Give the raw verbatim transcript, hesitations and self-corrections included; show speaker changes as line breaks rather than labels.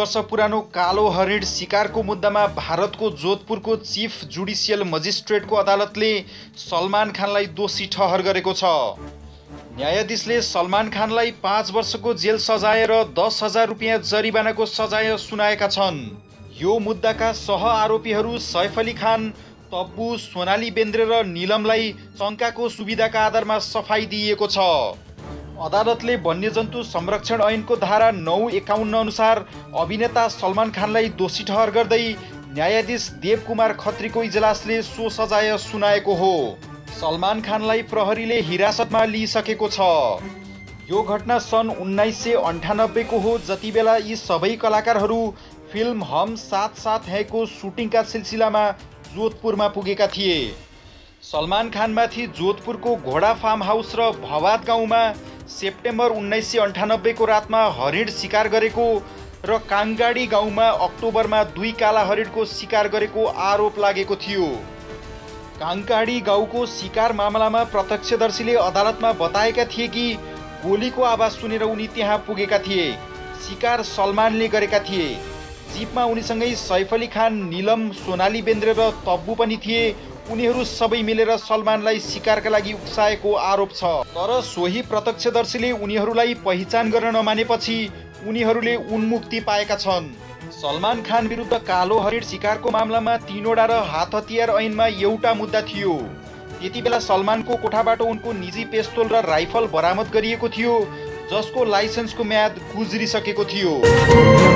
वर्ष पुरानो कालो हरिण शिकारको मुद्दामा भारतको जोधपुरको चीफ जुडिसियल मजिस्ट्रेटको अदालतले सलमान खानलाई दोषी ठहर गरेको छ। न्यायाधीशले सलमान खानलाई पाँच वर्षको जेल सजाय र दस हजार रुपियाँ जरिवानाको सजाय सुनाएका छन्। यो मुद्दाका सह आरोपीहरू सैफ अली खान, तब्बु, सोनाली बेन्द्रे र निलमलाई शङ्काको सुविधाका आधारमा सफाई दिइएको छ। अदालतले वन्यजन्तु संरक्षण ऐनको धारा नौ एकाउन्न अनुसार अभिनेता सलमान खानलाई दोषी ठहर गर्दै न्यायाधीश देव कुमार खत्रीको इजलासले सो सजाय सुनाएको हो। सलमान खानलाई प्रहरीले हिरासतमा लिइसकेको छ। यो घटना सन् उन्नाइस सय अन्ठानब्बेको हो, जति बेला यी सबै कलाकारहरू फिल्म हम साथ साथ हैको सुटिङका सिलसिलामा जोधपुरमा पुगेका थिए। सलमान खानमाथि जोधपुरको घोडा फार्म हाउस र भवाद गाउँमा सेप्टेम्बर उन्नाइस सय अन्ठानब्बेको रातमा हरिण शिकार गरेको र काङगाडी गाउँमा अक्टोबरमा दुई काला हरिणको शिकार गरेको आरोप लागेको थियो। काङगाडी गाउँको शिकार मामलामा प्रत्यक्षदर्शीले अदालतमा बताएका थिए कि गोलीको आवाज सुनेर उनी त्यहाँ पुगेका थिए। शिकार सलमानले गरेका थिए। जीपमा उनीसँगै सैफ अली खान, निलम, सोनाली बेन्द्रे र तब्बु पनि थिए। उनीहरू सबै मिलेर सलमानलाई शिकारका लागि उक्साएको आरोप छ। तर सोही प्रत्यक्षदर्शीले उनीहरूलाई पहिचान गर्न नमानेपछि उनीहरूले उन्मुक्ति पाएका छन्। सलमान खान विरुद्ध कालो हरिण शिकारको मामलामा तीनवटा र हात हतियार ऐनमा एउटा मुद्दा थियो। त्यति बेला सलमानको कोठाबाट उनको निजी पिस्तोल र राइफल बरामद गरिएको थियो, जसको लाइसेन्सको म्याद गुज्रिसकेको थियो।